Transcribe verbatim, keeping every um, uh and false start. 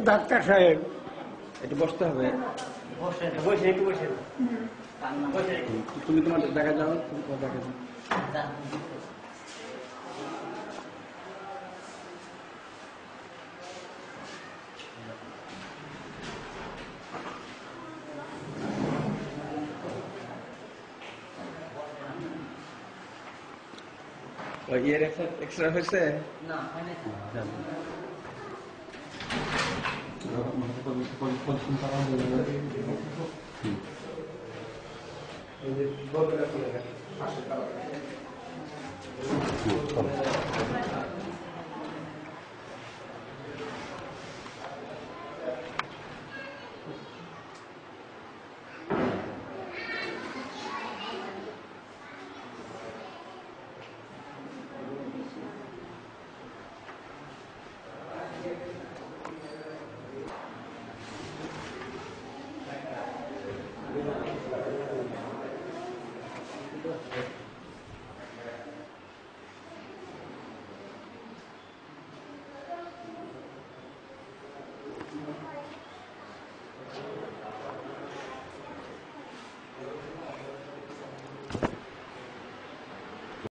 Doctor সাহেব একটু বসতে হবে। বসে বসে একটু বসে তুমি তোমার দেখা যাও, তুমি তোমার দেখা যাও। ওই ইয়ের এক্সট্রা হয়েছে না হয়নি এই যে